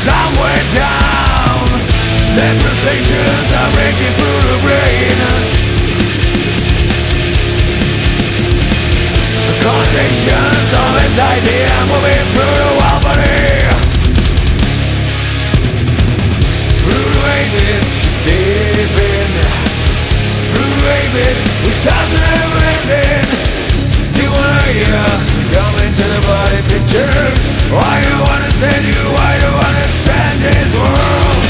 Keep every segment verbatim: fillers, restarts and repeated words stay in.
somewhere down. The pulsations are breaking through the brain. The connotations of anxiety are moving through the whole body. Through the waves, she's living. Through the waves, which doesn't have an ending. You wanna hear, come into the body picture. Why do you understand you? Why do you understand this world?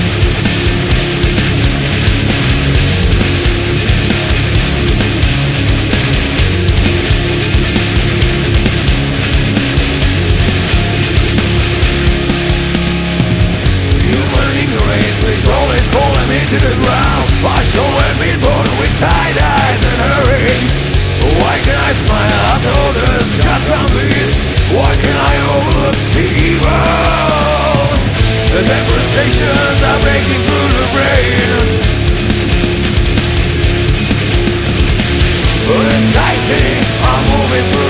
Human ignorance, please always falling into the ground. I show have been born with tight eyes and hurry. Why can I smile at others just zombies? Why can I overlook the evil? The devastations are breaking through the brain. The anxiety are moving through